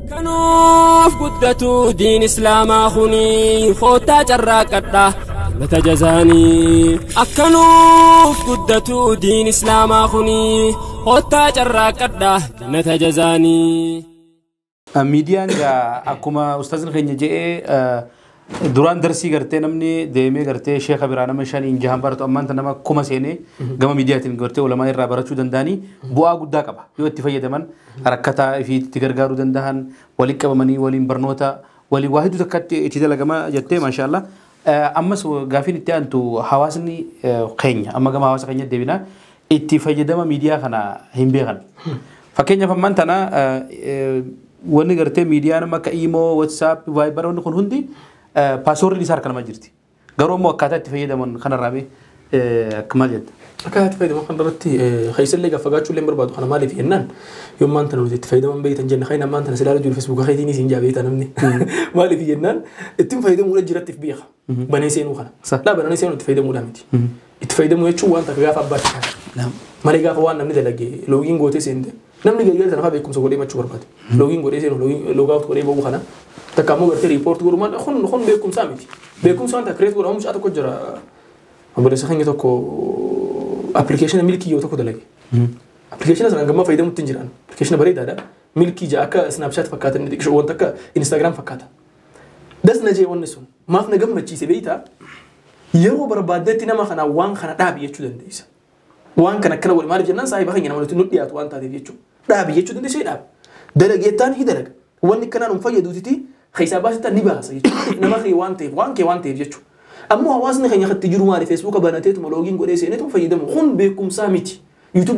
كنوف قدتو دين إسلام أخوني خوتا جراكتا نتجزاني أكنوف قدتو دين إسلام أخوني خوتا جراكتا نتجزاني ميديان أكما أستاذ خيني جاء duraan darsii gartee namni deemee gartee sheekha biraa nama shan injahan baratu ammaan tan nama kuma seenee gama miidiyaatiin gartee ulamaa irraa barachuu danda'anii bu'aa guddaa qaba yoo itti fayyadaman rakkataa fi itti gargaaruu danda'an waliin qabamanii waliin barnoota waliin waa hedduu takkatti itti dalagama jettee maashaallah ammas gaafiin itti aantu hawaasni keenya amma gama hawaasa keenya deebina itti fayyadama miidiyaa kana hin beekan fakkeenyaaf ammaan tana wanni gartee miidiyaa nama akka imo whatsapp viber wanni kun hundi password li sarkal majirti garo mo akkata itti fayyadaman kana rabe akmal jetta akkata itti fayyadaman kan darati khaysalle gafagachu leen barbaadu kana maalif yennan yom maanta nuti itti fayyadaman beeytan jenna khayna maanta silala jul facebook khaytini sin jabeeta namni maalif yennan itti fayyadamu la jiratti biixa banee seenu kana la banee seenu itti fayyadamu damiti itti fayyadamu jechu wanta gaafa abbata mali gaafa waan namni dalage login goote seende namni geeyal tan fa beekumsa godee machu barbaade login godee seenu logout godee bogu kana تكامل برتي ريبورت غورمان خون بيكم سامتي بيكم سانتا كريت غور مش اتكو جرا بس خنجي تكو ابلكيشن ملكي يو تكو دلغي ابلكيشن انا غما فايده متنجران ابلكيشن بريد هذا ملكي جاكا سناب شات فكات نديك شو وانتك انستغرام فكات دس نجي ونسون ما فنا غما تشي سبيتا يرو بربادتي نما خنا وان خنا دابي يچو دنديس وان كان كلا ول مال جنان صاحب خنجي نملت نديات وان تادي يچو دابي يچو دنديس داب دلغيتان هي دلغ وان كان نفيدوتي خيسابات تنباس نما خي وان تيف يجو أما وازن خي يخت تجرو مال فيسبوك بناتيت ملوجين قولي سينتهم فيدم خون بكم سامتي يوتيوب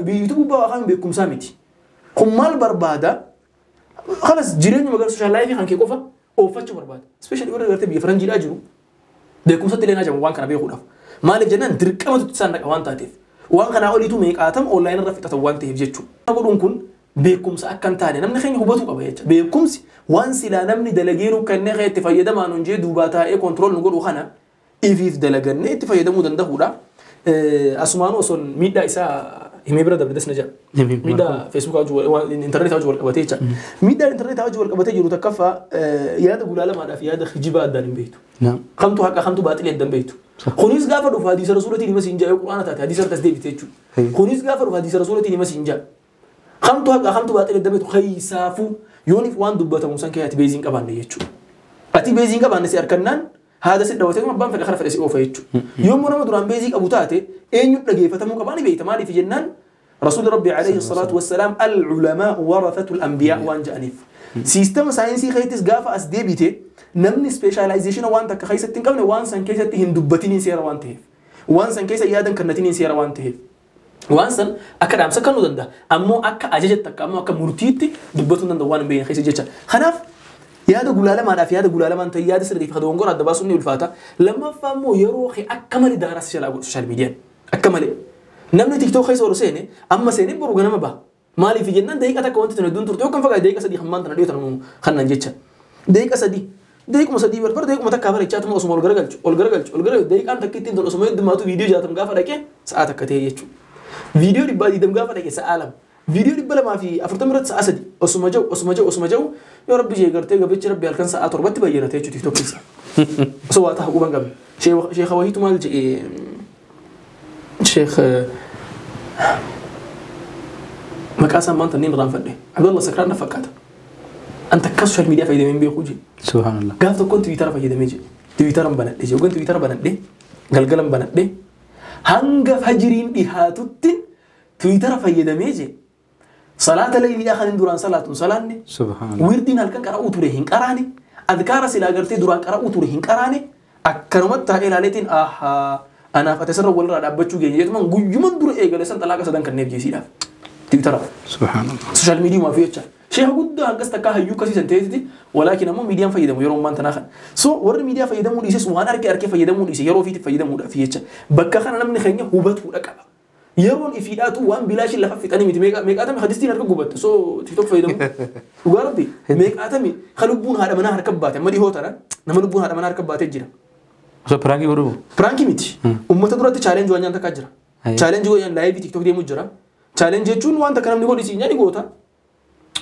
بقى بكم سامتي خمال بربادة خلاص جيراني مقال سوشيال لايف خان كيكوفا أو فتش بربادة سبيشال ورا قرتي بيفرنجي لاجرو بكم ستلينا جم وان كان بيخودا مال جنان دركما تتسانك وان تاتيف وان كان أولي تو ميك آتم أونلاين رفيقة وان تيف يجو أقولون كن بكم سأكن تاني نمني خين هبطوا قبيت بكم وان سلا نمني دلجينو كان نخي تفيدا ما ننجي دوباتا إيه كنترول نقول وخنا إيفيف دلجني تفيدا مودن ده ولا أسمانو أصلا ميدا إسا هم برا دبدس نجا ميدا فيسبوك أجوا الإنترنت أجوا القبتيجا ميدا الإنترنت أجوا القبتيجا رتكفى يادا قولا ما في يادا خجيبا دان بيتو خمتو هكا خمتو باتل يدن بيتو خونيس غافر وفا حديث رسولتي نما سينجا القرآن تاتي حديث تسديد بيتو خونيس غافر وفا حديث رسولتي نما سينجا خمتو هكا خمتو باتل يدن بيتو خيسافو يونيف وان دبته موسان كياتي بيزين كبان يجو أتي بيزين كبان نسي أركنان هذا سيد دوتي ما بان في الآخر فرسي أوفا يجو يوم مرة دران بيزين أبو تاتي إن يبلغي فتمو كبان بيت مالي في جنان رسول ربي عليه الصلاة والسلام العلماء ورثة الأنبياء وان جانيف سيستم ساينسي خيتس غافا أس دي بيتي نمني سبيشاليزيشن وان تك خيسة تنكمن وان سان كيسة هندبتين سيارة وان تهيف وان سان كيسة يادن كرنتين سيارة وان تهيف وانسان أكاد أمسك كانوا دندا أمو أكا أجت تك أمو أكا مرتيتي دبتون دندا وان بين خيس جتة خناف يا ده قلالة ما في هذا قلالة ما أنت يا ده سردي في هذا وانقول هذا باسوني والفاتة لما فهموا يروحي أكمل دارس سوشيال ميديا أكمل نمني تيك توك خيس ورسيني أما سيني بروجنا ما با مالي في جنان دقيقة تكون تندون ترتو كم فقط دقيقة سدي خمان تنديو تنو خلنا جتة دقيقة سدي دقيقة مسدي بربر دقيقة متى كافر يجات ما أسمع الجرجل دقيقة أنت كتير تقول أسمع يد ما تو فيديو جاتم كافر لكن ساعات كتير يجوا فيديو ربا دي دم غافر كيس عالم فيديو ربا ما في أفرتمرت سأسدي أسمع جو يا رب جي قرتي قبل ربي هالكن ساعات ربط بيجينا تيجي تيك توك كيسا سواء تحقق قبل شيخ وهيتو مال شيخ مكاسا ما أنت نين رام فدي عبد الله سكران فكاته أنت كسر الميديا في يدين بيخوجي سبحان الله قاعد تكون تويتر في يدين ميجي تويتر بنات دي وكان تويتر بنات دي قلقلم بنات دي hanga fajiriin dhihaatutti Twitter fayyadamee je salaata layliidhaa kan duraan salaatuun salaanne subhanallah wirdiin halkan qara'uu ture hin qaraane adkaara silaa gartee duraan qara'uu ture hin qaraane akkanumatti taa'ee ilaaleetiin anaaf ati sirra walirraa dhaabbachuu geenye jechuun guyyuman dura eegale san xalaaqa sadan kanneef jeesiidhaaf Twitter subhanallah social media maa fi jecha شيء قد هنقص تكاه يوكا سيسن تيجي ولكن أمم ميديا فايدة يروم ما تناخن ورد ميديا فايدة مو ليس وأنا أركي فايدة مو ليس يرو في فايدة مو فيها بكا خنا نمن خيني هوبت ولا كذا يرون إفيدات وان بلاش اللي خفيت أنا ميك آتمي خدستين أركب هوبت تيك توك فايدة مو وقاربي ميك آتمي خلوبون هذا منها ركبات ما دي هو ترى نملوبون هذا منها ركبات الجرا so pranki baru pranki miti ummata duratti challenge waan nyanta ka jira challenge waan live TikTok deemu jira challenge jechuun waan takka namni godhisi nyani goota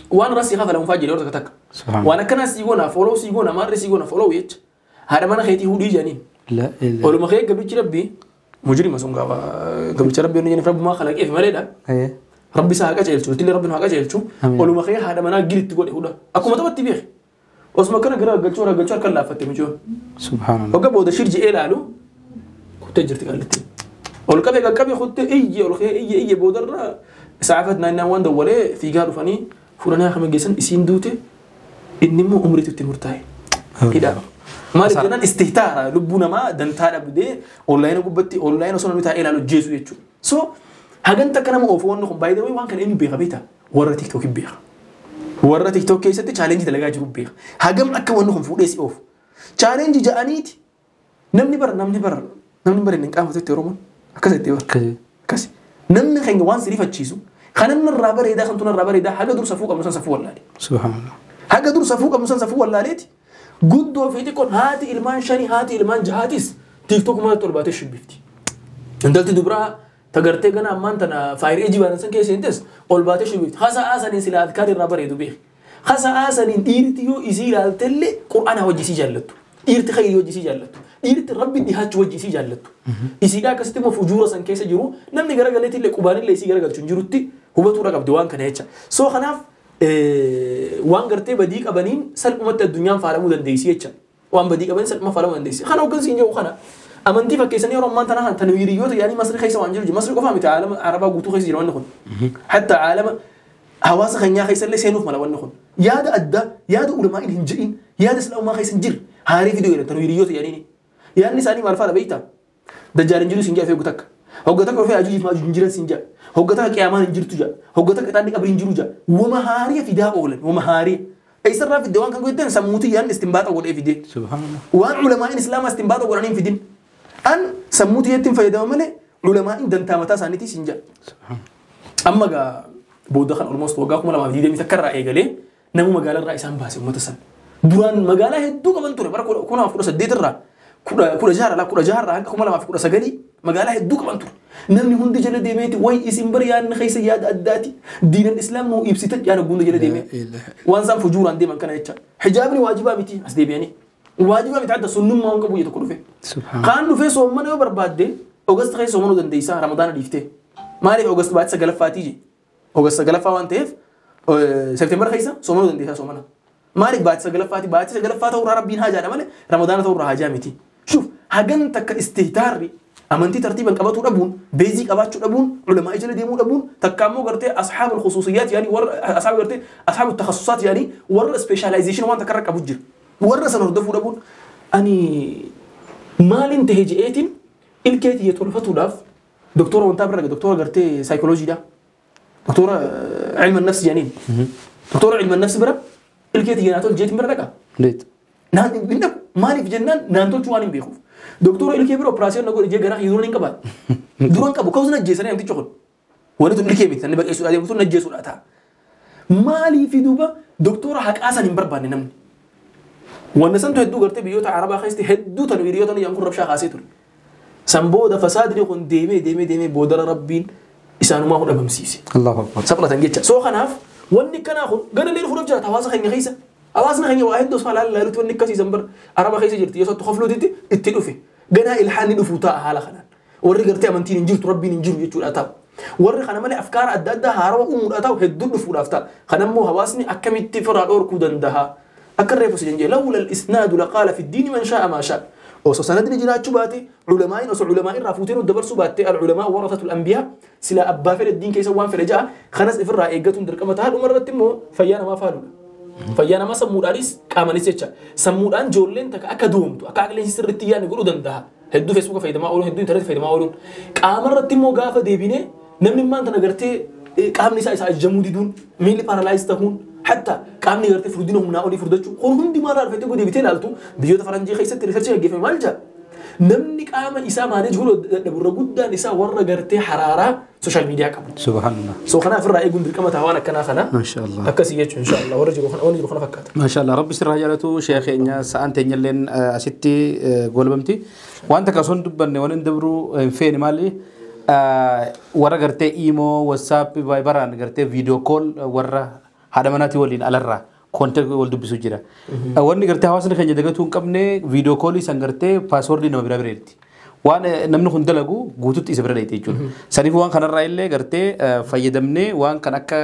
waan rasii hafa lamu faajjii dhoorta takka waan akkana siigoona maarri siigoona follow jecha haadha mana keetii hudhii jedhaniin oluma kee gabrichi rabbii mujrima sun gaafa gabricha rabbii inni rabbumaa khalaqeef maleedha rabbi isaa haqa ceelchu tillee rabbiin haqa ceelchu oluma kee haadha manaa gilitti godhe hudha akkuma taphatti beeke osuma kana gara galchuu harkaan laaffatte mijoon subhaanallah hogga booda shirji eelaalu kuttee jirti qallitti ol qabee qaqqabee kuttee iyye ol kee iyye boodarra saafat naannaan waan dawwalee fiigaa dhufanii fuudhanii akkama geessan isiin duute inni immoo umriitu itti murtaa'e hidhaa maaliif jennaan istihtaara lubbuu namaa dantaa dhabdee onlaayina gubbatti onlaayina osoo namni taa'ee ilaalu jeesu jechuudha so hagan takka nama oofu wanni kun baay'ee waan kana eenyu beeka beektaa warra tiktookii beeka warra tiktook keessatti chaalenjii dalagaa jiru beeka hagam akka wanni kun fuudhee si oofu chaalenjii ja'aniiti namni bara hin qaamatutti oromoon akkasitti bara akkasi namni keenya waan sirifachiisu kanan irraa bareedaa kan tun irraa bareedaa haga dur safuu qabnu san safuu wallaale subhanallah haga dur safuu qabnu san safuu wallaaleeti guddoo fi xiqqoon haati ilmaan shanii haati ilmaan jahaatis tiktook maal tolbaatee shibbifti intalti dubraa tagartee gana ammaan tana faayir eejii baanan san keessa hintes ol baatee shibbifti hasa'aa saniin sila adkaan irraa bareedu beek hasa'aa saniin dhiirti yoo isii ilaaltellee qur'aana wajjisii jaallattu dhiirti khayrii wajjisii jaallattu dhiirti rabbi dhihaachuu wajjisii jaallattu isiidhaa akkasitti immoo fujuura san keessa jiru namni garagaleetillee qubaanillee isii garagalchu hin jirutti hubatuudha qabdi waan kana jecha soo kanaaf waan gartee badii qabaniin salphumatti addunyaan faalamuu dandeessi jecha waan badii qabaniin salphuma faalamuu dandeessi kana hoggansi hin jiru kana amantii fakkeessanii yeroo ammaan tanaa tanwiiriyyoota yaanii masri keessa waan jiru masri qofaa miti aalama arabaa guutuu keessa jira wanni kun hatta aalama hawaasa keenyaa keessa illee seenuuf mala wanni kun yaada adda yaada ulamaa hin jedhin yaada islaamaa keessa hin jirre haarii fiduu jedhan tanwiiriyyoota yaanii yaadni isaanii maal faadha beektaa dajjaalin jiru siin jaa feegu takka hoggata dhufee ajuujiif maajuujiin jiran siin jaa hoggata qiyaamaan hin jirtu jaa hoggata qixaanni qabri hin jiru jaa wama haarii fidaa oolan wama haarii eessarraa fidde waan kan godhan sammuutii yaadni istinbaaxa godhee fidee waan ulamaa islaamaa istinbaaxa godhanii hin fidin an sammuutii yettiin fayyadama malee ulamaa dantaa mataa isaaniitii siin jaa amma gaa booda kan almost waggaa 2020 takka irraa eegalee namu magaalaa irraa isaan baase uummata san duraan magaalaa hedduu qaban ture bara 2018 irraa kudha jaarraa hanga 2019 magaalaa hedduu qaban ture namni hundi jala deemeeti way isin bari yaadni keessa yaada addaati diinan islaam nuu ibsita yaada gunda jala deemee waan isaan fujuuraan deeman kana jecha hijaabni waajibaa miti as deebi'anii waajibaa miti adda sunnummaa waan qabu jedhu tokko dhufe kaan dhufee soomana yoo barbaadde oogasta keessa soomanuu dandeessaa ramadaana dhiiftee maaliif oogasta baatisa galaffaatii je oogasta galaffaa waan ta'eef seepteembara keessa soomanuu dandeessaa soomana maaliif baatisa galaffaa ta'uu rabbiin haajaadha malee ramadaana ta'uu haajaa miti شوف هجن تك استهتاري أمانتي ترتيبا قبضوا أبون بيزيك أباتشوا أبون علماء إجلا ديمون أبون تكامو قرتي أصحاب الخصوصيات يعني أصحاب التخصصات يعني ور سبيشاليزيشن وان تكرك أبو جر ور سنردفوا أبون أني مال انتهجئتين الكيتي يتولفتوا لاف دكتورة وانت برا دكتورة قرتي سايكولوجي ده دكتورة علم النفس يعني دكتورة علم النفس برا الكيتي يناتول جيت برا لك ليت نان بينك مالي في جنان نانتو شوانين بيخوف دكتور إلكي بيرو أوبراسيون نقول إجا جراح يدورون إنكبات دوران كابو كوزنا جيسنا يمتى شغل وانا تقول إلكي بيت أنا بقى إيش أديم تقول نجيسون أتا مالي في دوبا دكتور حق أصلا يمبربان نمني وانا سنتو هدو قرتي بيوتا عربا خيستي هدو تنويريوتا ينكر ربشا خاصيتون سنبو دا فساد ريقون ديمي بودر ربين إسانو ما هو نبمسيسي الله أكبر سبلا تنجيتشا سو خناف واني كناخون قال لي الخروج جات هواسا خيني خيسا أواسنا خيني واحد دوس فعلا لا لتون نكاسي زنبر عربا خيسا جرتي يسوت تخفلو ديتي اتلوفي جنا الحان دفوتا حالا خنان وري قرتي أمانتين نجير ربي نجير يجول أتاو وري خنا مالي أفكار أدادا هاروا أمور أتاو هدو دفول أفتا خنا مو هواسني أكمل تفرع الأوركو دندها أكرر فسجنجي لولا الإسناد لقال في الدين من شاء ما شاء وصو سند نجينا شباتي علماء وصو علماء رافوتين ودبر سباتي العلماء ورثة الأنبياء سلا أبا في الدين كيسا وان في رجاء خناس إفرع إيقاتون دركمتها الأمر تمو فيانا ما فعلوا فيانا ما سمود أريس كامل سيتشا سمود أن جولين تك أكادومتو أكاكلين سر التيان يقولوا دندها هدو فيسبوك فايدة ما أقولون هدو إنترنت فايدة ما أقولون كامل رتمو غافة ديبينه نمني ما أنت نقرتي كام نساء إساء الجمودي دون مين اللي بارالايز تهون حتى كام نقرتي فردينهم ناولي فردتشو خورهم دي ما رأى فتقو ديبتين ألتو بيوتا فرنجي خيسة ريسيرش يجي في مالجا نمني كامل إساء ما نجهولو نبرا قدا نساء ورا قرتي حرارة سوشيال ميديا كابل سبحان الله سو خنا في الرأي قندر كما تهوانا كنا خنا ما شاء الله أكسيتش إن شاء الله ورجلو خنا فكات ما شاء الله ربي سر رجالته شيخ إنيا سأنت ينلين أستي قلبمتي وأنت كسون دبنا وندبرو فين مالي ورا قرتي إيمو واتساب فايبران قرتي فيديو كول ورا haadha manaatii waliin alarraa koonte wal dubbisu jira. Wanni gartee hawaasni keenya dagatu hin qabne viidiyoo koolii san gartee paaswoordii nama bira bireetti. Waan namni kun dalagu guututti isa bira dheeyite jechuudha. Saniif waan kanarraa illee gartee fayyadamnee waan kan akka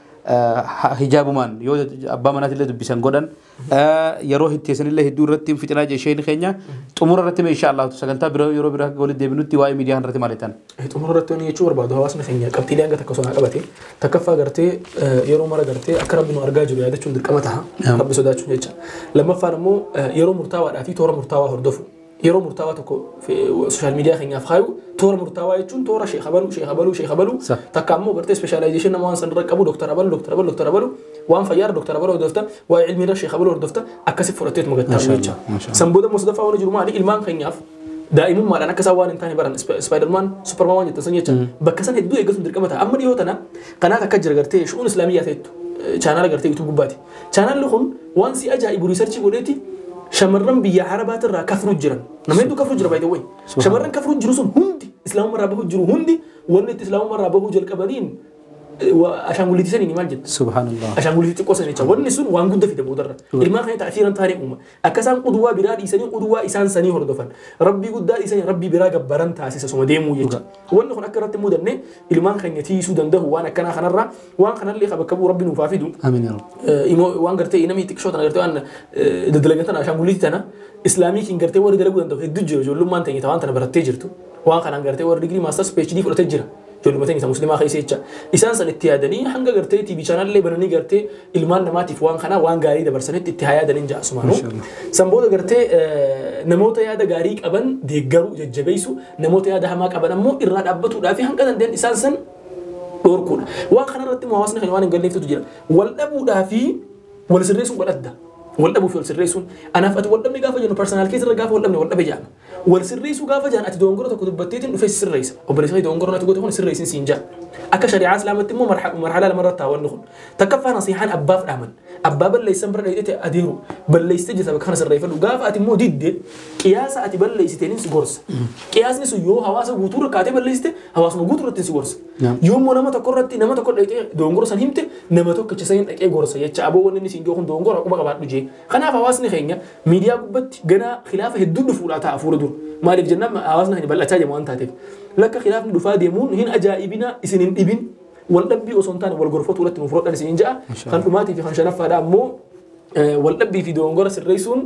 hijaabumaan yoo abbaa manaatii illee dubbisan godhan yeroo hitteessan illee hedduu irratti fixinaa isheen keenya xumura irratti insha Allah sagantaa bira yeroo bira walitti deebinutti waa'ee miidiyaa irratti maalitan. Xumura irratti waan jechuu barbaadu hawaasni keenya qabxiilee hanga takka sonaa qabate takkaffaa gartee yeroo mara gartee akka rabbi nu argaa jiru yaadachuun dirqama taha rabbi sodaachuun jecha. Lammaffaan immoo yeroo murtaawaadhaa fi toora murtaawaa hordofu. Yeroo murtaawaa tokko sooshaal miidiyaa keenyaaf haayu toora murtaawaa jechuun toora sheekha balu takka ammoo gartee speeshaalaayizeeshin nama waan san irra qabu doktara balu waan fayyaara doktara balu hordofta waa'ee ilmiirra sheekha balu hordofta akkasitti fudhatteetu magattaa jecha. San booda Mustafa waan jiru maali ilmaan keenyaaf daa'imummaadhaan akka isaan waan hin taane baran Spiderman Superman waan jettan san jecha bakka san hedduu eeggatuun dirqama ta'a. Amma dhiyoo tana kanaaf akka jira gartee shu'uun islaamiyyaa ta'ettu chaanaala gartee YouTube gubbaati. Chaanaalli kun waan si ajaa'ibu riisarchii godheeti shamarran biyya Arabaatirraa kafru jiran nama hedduu kafru jira baay'ee way shamarran kafru jiru sun hundi islaamummaa bahu jiru hundi wanni itti islaamummaa bahu jalqabaniin ashaangulliitii sanii maal jedhu subhanallah ashaangulliitii xiqqoo sanii jecha wanni sun waan guddaa fide boodarra ilmaan kana ta'afiiran taanee uuma akka isaan quduwaa biraa dhiisanii quduwaa isaan sanii hordofan rabbii guddaa dhiisanii rabbii biraa gabbaran taasisa suma deemuu jecha wanni kun akka irratti mudanne ilmaan keenya tiisuu danda'u waan akkanaa kanarraa waan kanallee qaba qabuu rabbi nuuf haa fidu waan gartee namni xiqqoo tana gartee waan daddalagatan ashaangulliitii tana islaamii kiin gartee warri dalaguu danda'u hedduu jira ijoollummaan ta'e waan tana barattee jirtu waan kanaan gartee warri digrii maasters PhD fudhatee jira. Jolumatan isa muslimaa keessa jecha isaan san itti yaadanii hanga gartee TV channel illee bananii gartee ilmaan namaatiif waan kana waan gaarii dabarsanitti itti yaadanii jaasumaanu san booda gartee namoota yaada gaarii qaban deeggaruu jajjabeessu namoota yaada hamaa qaban ammoo irraa dhaabbatuudhaaf hanga dandeen isaan san dhorkuudha waan kana irratti hawaasni kan waan hin galleeftutu jira wal dhabuudhaaf wal sirreessuun godhadda wal dhabuu fi wal sirreessuun anaaf ati wal dhabne gaafa jennu personal keessa irra gaafa wal dhabne wal dhabe jaama wal sirreessuu gaafa jaan ati doongora tokko dubbatteetiin dhufee sirreessa obboleessa doongora nati goote kun sirreessin siin jaa akka shari'aa islaamatti immoo marhala lamarratti taawwanni kun takkaffaa nasiihaan abbaaf dhaaman abbaa balleessan bira dheedhete adeemu balleessite jeta bakka kana sirreeffadhu gaafa ati immoo didde qiyaasa ati balleessiteenin si gorsa qiyaasni sun yoo hawaasa guutuu rakkaatee balleessite hawaasuma guutuu irratti si gorsa yoo immoo nama tokko irratti nama tokko dheedhee doongora san himte nama tokkicha san dhaqee gorsa jecha aboo wanni inni siin joo kun doongora quba qabaadhu jee kanaaf hawaasni keenya miidiyaa gubbatti ganaa khilaafa hedduu dhufuudhaa ta'a fuula dur maaliif jennaan hawaasni keenya bal'achaa deema waan taateef lakka khilaafni dhufaa deemuun hin ajaa'ibina isin hin dhibin wal dhabbii osoo hin taane wal gorfatu irratti nuuf rodhan isin ja'a kan dhumaatii fi kan shanaffaadha ammoo wal dhabbii fi doongora sirreessuun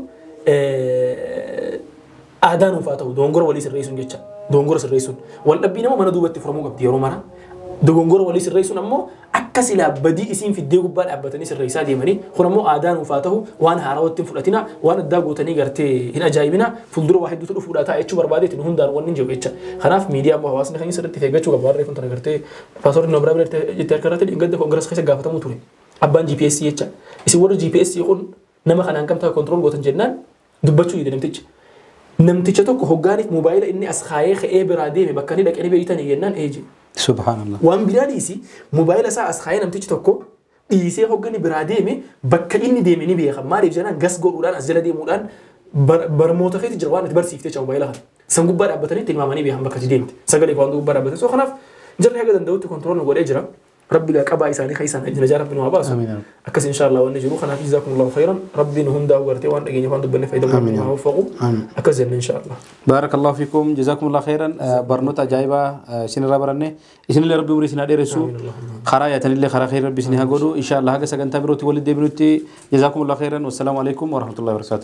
aadaa nuuf haa ta'u doongora walii sirreessuun jecha doongora sirreessuun wal dhabbii nama mana duubatti furamuu qabdi yeroo mara dogongora walii sirreessuun ammoo akka silaa badii isiin fiddee gubbaa dhaabbatanii sirreessaa deemanii kun ammoo aadaa nuuf haa ta'u waan haarawatti hin fudhatina waan addaa gootanii gartee hin ajaa'ibina fuuldura waa hedduutu dhufuudhaa ta'a jechuu barbaadeeti nu hundaan wanni hin jiru jecha kanaaf miidiyaa ammoo hawaasni keenya sirriitti eeggachuu qaba warree kun tana gartee paasoorri nama biraa jettee harka irratti dhingada koongirees keessa gaafatamuu ture abbaan GPS jecha isin warri GPS kun nama kanaan qabtaa kontirool gootan jennaan dubbachuu yide namticha tokko hoggaaniif moobaayila inni as kaayee ka'ee biraa deeme bakka inni dhaqanii beeytan jennaan eeje subhanallah waan biraa dhiisi moobaayila isaa as kaayee namtichi tokko dhiisee hoggani biraa deeme bakka inni deeme ni beeka maaliif jennaan gas godhuudhaan as jala deemuudhaan barmoota feeti jira waan itti barsiiftee moobaayila kana san gubbaa dhaabbatanii itti himamanii beekan bakka itti deemte sagalee waan gubbaa dhaabbatanii so kanaaf jarri haga danda'utti kontirool godhee jira ربي لا قبا إساني خيسان أجل نجار ربنا واباسو أكس إن شاء الله ونجرو خنا جزاكم الله خيرا ربي نهم دا ورتي وان دقيني وان دبنا في دبنا من وفقوا أكس إن شاء الله بارك الله فيكم جزاكم الله خيرا برنوتا جايبا سن رابرني إسن اللي ربي وريسنا ديرسو خرايا تاني اللي خرا خير ربي سنها قولوا إن شاء الله هذا سكن تبروتي ولد دبروتي جزاكم الله خيرا والسلام عليكم ورحمة الله وبركاته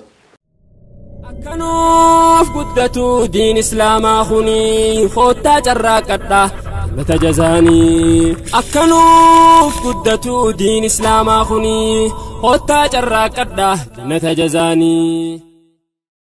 أكنوف قدتو دين إسلام أخوني خوتا جراكتا نتجزاني أكنوف قدتو دين إسلام أخوني خوتا جراكتا نتجزاني